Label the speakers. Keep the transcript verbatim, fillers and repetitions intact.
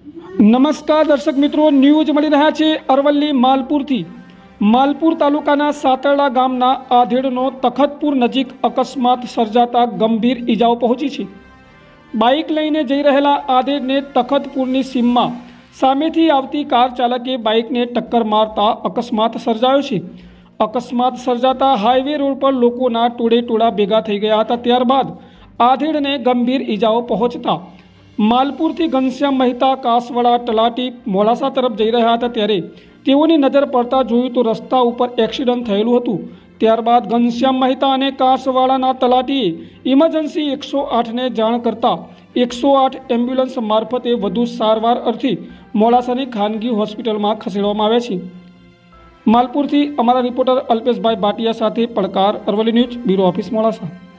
Speaker 1: નમસ્કાર દર્શક મિત્રો, ન્યૂઝ મળી રહ્યા છે અરવલ્લી માલપુરથી। માલપુર તાલુકાના સાતરડા ગામના આધેડનો તખતપુર નજીક અકસ્માત સર્જાતા ગંભીર ઈજાઓ પહોંચી છે। બાઇક લઈને જઈ રહેલા આધેડને તખતપુરની સીમમાં સામેથી આવતી કાર ચાલકે બાઇકને ટક્કર મારતા અકસ્માત સર્જાયો છે। અકસ્માત સર્જાતા હાઈવે રોડ પર લોકોના ટોળે ટોળા ભેગા થઈ ગયા હતા। ત્યારબાદ આધેડને ગંભીર ઈજાઓ પહોંચતા માલપુરથી ઘનશ્યામ મહેતા કાસવાડા તલાટી મોડાસા તરફ જઈ રહ્યા હતા ત્યારે તેઓની નજર પડતા જોયું તો રસ્તા ઉપર એક્સિડન્ટ થયેલું હતું। ત્યારબાદ ઘનશ્યામ મહેતા અને કાસવાડાના તલાટીએ ઇમરજન્સી એકસો આઠને જાણ કરતા એકસો આઠ એમ્બ્યુલન્સ મારફતે વધુ સારવાર અર્થે મોડાસાની ખાનગી હોસ્પિટલમાં ખસેડવામાં આવ્યા છે। માલપુરથી અમારા રિપોર્ટર અલ્પેશભાઈ ભાટિયા સાથે પડકાર, Aravalli news bureau office, Modasa.